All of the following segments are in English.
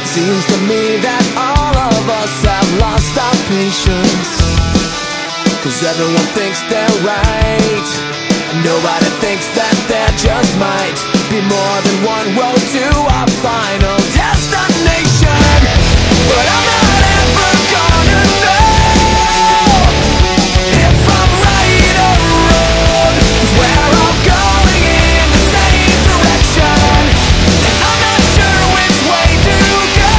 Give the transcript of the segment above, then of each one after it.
Seems to me that all of us have lost our patience, 'cause everyone thinks they're right, and nobody thinks that there just might be more than one road to our final destination. But I'm not ever gonna know if I'm right or wrong, 'cause we're all going in the same direction, and I'm not sure which way to go,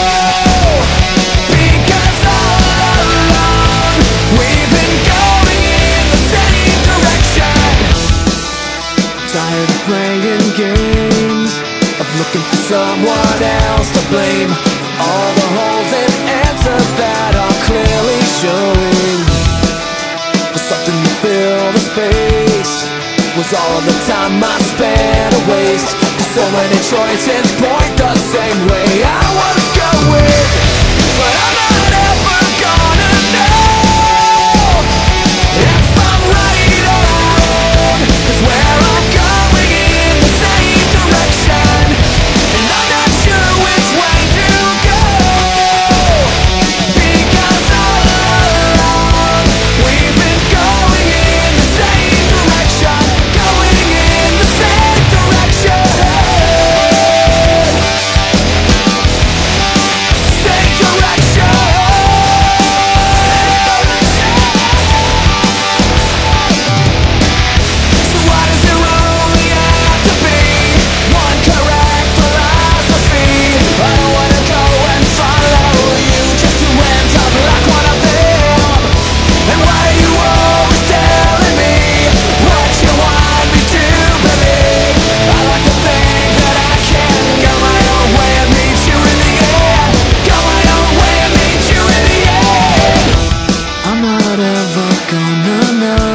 because all along we've been going in the same direction. Tired of playing games, of looking for someone else to blame, all the holes and answers that are clearly showing. For something to fill the space was all of the time I spent a waste, 'cause so many choices point the same way I was going. But I'm not ever gonna know if I'm right or wrong, 'cause we're all going in the same direction, and I'm not sure which way to go, because all along we've been going in the same direction, going in the same direction, same direction. So why does there only have to be one correct philosophy? I don't wanna go and follow you just to end up like one of them. And why are you always telling me what you want me to believe? I like to think that I can go my own way and meet you in the end, go my own way and meet you in the end. I'm not ever gonna know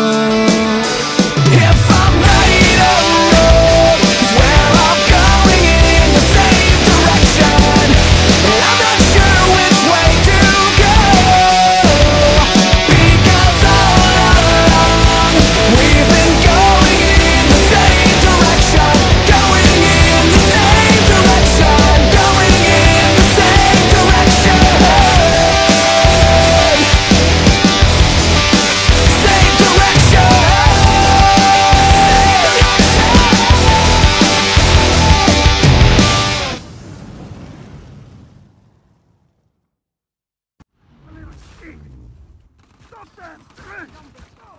if I'm right or wrong, 'cause we're all going in the same direction, and I'm not sure which way to go, because all along we've been going in the same direction, going in the same direction, going in the same direction, same direction. Stop them!